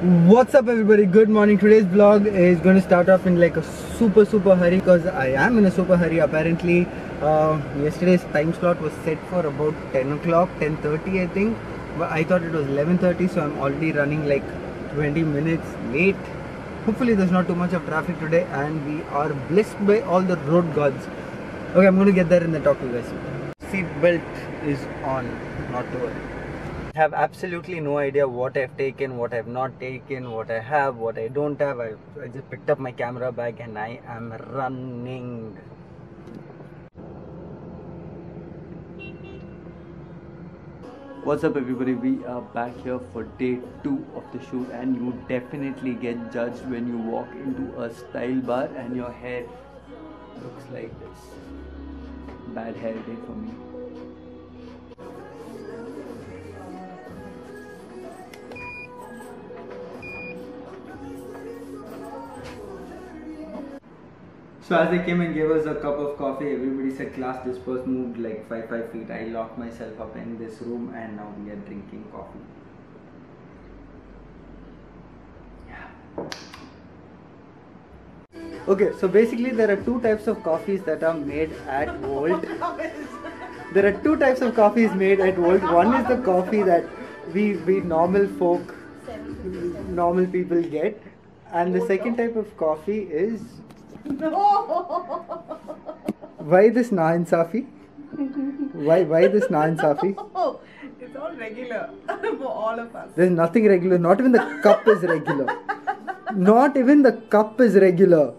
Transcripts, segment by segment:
What's up everybody, good morning. Today's vlog is going to start off in like a super hurry because I am in a super hurry apparently. Yesterday's time slot was set for about 10 o'clock, 10:30 I think, but I thought it was 11:30, so I'm already running like 20 minutes late. Hopefully there's not too much of traffic today and we are blessed by all the road gods. Okay, I'm going to get there and then talk to you guys. Seat belt is on, not to worry. I have absolutely no idea what I've taken, what I've not taken, what I have, what I don't have. I just picked up my camera bag and I am running. What's up everybody, we are back here for day 2 of the shoot and you definitely get judged when you walk into a style bar and your hair looks like this. Bad hair day for me. So as they came and gave us a cup of coffee, everybody said class dispersed, moved like 5 feet. I locked myself up in this room and now we are drinking coffee. Yeah. Okay, so basically there are two types of coffees that are made at Volt. There are two types of coffees made at Volt. One is the coffee that we normal folk, normal people get. And the second type of coffee is... No. Why this Nainsafi? Why this Nainsafi? No. It's all regular for all of us. There's nothing regular. Not even the cup is regular. Not even the cup is regular.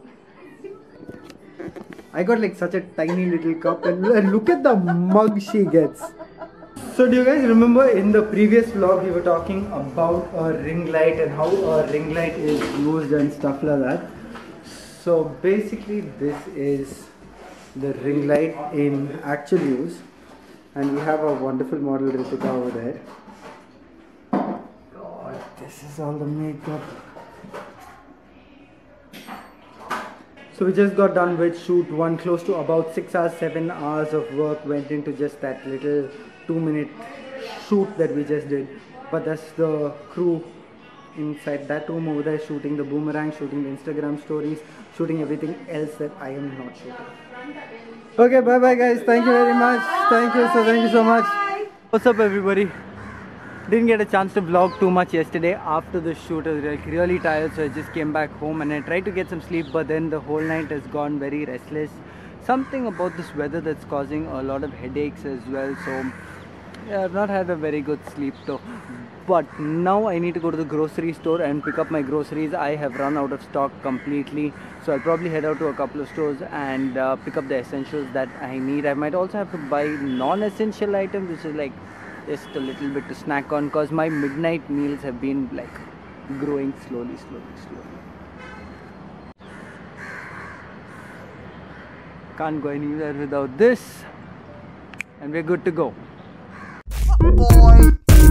I got like such a tiny little cup and look at the mug she gets. So do you guys remember in the previous vlog we were talking about a ring light and how a ring light is used and stuff like that. So basically this is the ring light in actual use and we have a wonderful model Ritika over there. God, this is all the makeup. So we just got done with shoot 1, close to about 6 hours, 7 hours of work went into just that little 2-minute shoot that we just did. But that's the crew inside that room over there, shooting the boomerang, shooting the Instagram stories, shooting everything else that I am not shooting. Okay, bye bye guys, thank you very much. Thank you so much. What's up everybody? Didn't get a chance to vlog too much yesterday. After the shoot I was like really tired, so I just came back home and I tried to get some sleep, but then the whole night has gone very restless. Something about this weather that's causing a lot of headaches as well, so yeah, I've not had a very good sleep though. But now I need to go to the grocery store and pick up my groceries. I have run out of stock completely, so I'll probably head out to a couple of stores and pick up the essentials that I need. I might also have to buy non-essential items, which is like just a little bit to snack on, because my midnight meals have been like growing slowly. Can't go anywhere without this, and we're good to go. Boy.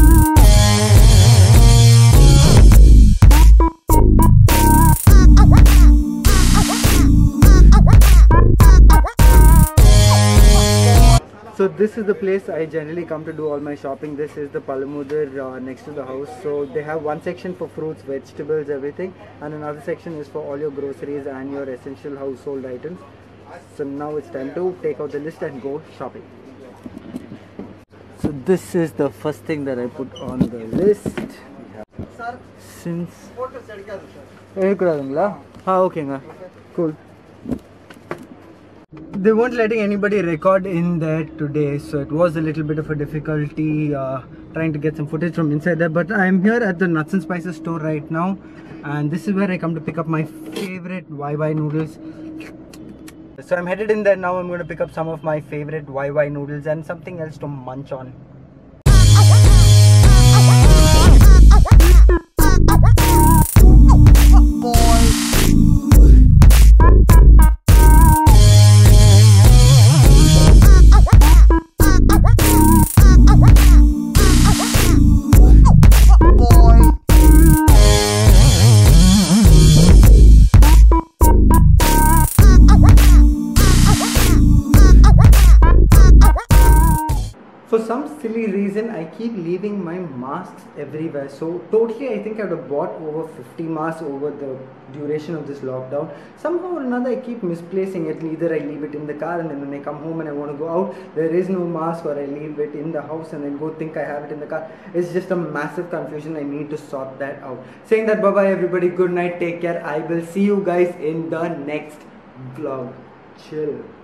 So this is the place I generally come to do all my shopping. This is the Palamudar next to the house. So they have one section for fruits, vegetables, everything, and another section is for all your groceries and your essential household items. So now it's time to take out the list and go shopping. So this is the first thing that I put on the list. Since okay, cool. They weren't letting anybody record in there today, so it was a little bit of a difficulty trying to get some footage from inside there. But I'm here at the Nuts and Spices store right now, and this is where I come to pick up my favorite YY noodles. So I'm headed in there now. I'm going to pick up some of my favorite YY noodles and something else to munch on. For some silly reason I keep leaving my masks everywhere. So totally I think I would have bought over 50 masks over the duration of this lockdown. Somehow or another I keep misplacing it. Either I leave it in the car and then when I come home and I want to go out, there is no mask, or I leave it in the house and then go think I have it in the car. It's just a massive confusion. I need to sort that out. Saying that, bye bye everybody, good night, take care. I will see you guys in the next vlog. Chill.